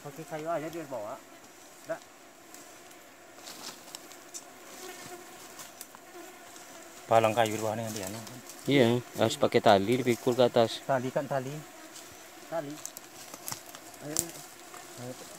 Pakai kayu aja dia bawa. Enggak. Palang kayu di bawahnya dia nih. Iya, harus pakai tali dipikul ke atas. Tali kan tali. Tali. Ayo. Ayo.